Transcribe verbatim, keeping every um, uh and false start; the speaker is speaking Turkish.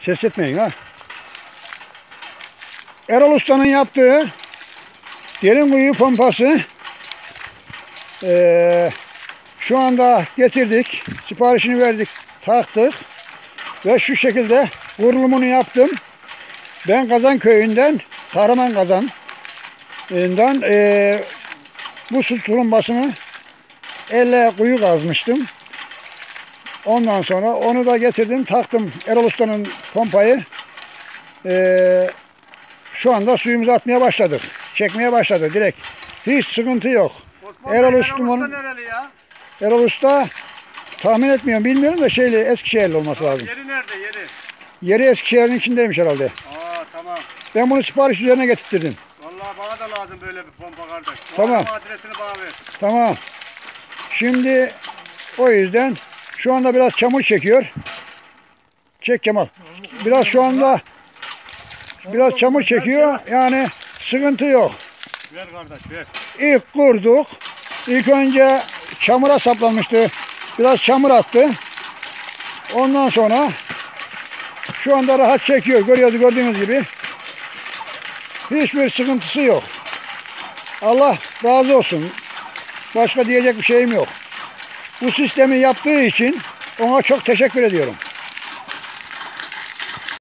Ses etmeyin ha. Erol Usta'nın yaptığı derin kuyu pompası ee, şu anda getirdik. Siparişini verdik. Taktık. Ve şu şekilde kurulumunu yaptım. Ben Kazan köyünden, Kahraman Kazan'dan ee, bu su tulumbasını elle kuyu kazmıştım. Ondan sonra onu da getirdim, taktım Erol Usta'nın pompayı. Ee, şu anda suyumuzu atmaya başladık. Çekmeye başladı direkt. Hiç sıkıntı yok. Osman Erol Bey, Usta'nın Erol Usta nereli ya? Erol Usta tahmin etmiyorum, bilmiyorum da şeyli Eskişehirli olması lazım. Yeri nerede yeri? Yeri Eskişehir'in içindeymiş herhalde. Aa tamam. Ben bunu sipariş üzerine getirttirdim. Vallahi bana da lazım böyle bir pompa kardeş. Tamam. Bu adresini bana ver. Tamam. Şimdi o yüzden şu anda biraz çamur çekiyor. Çek Kemal. Biraz şu anda biraz çamur çekiyor. Yani sıkıntı yok. Ver kardeş ver. İlk kurduk. İlk önce çamura saplanmıştı. Biraz çamur attı. Ondan sonra şu anda rahat çekiyor. Görüyoruz, gördüğünüz gibi. Hiçbir sıkıntısı yok. Allah razı olsun. Başka diyecek bir şeyim yok. Bu sistemi yaptığı için ona çok teşekkür ediyorum.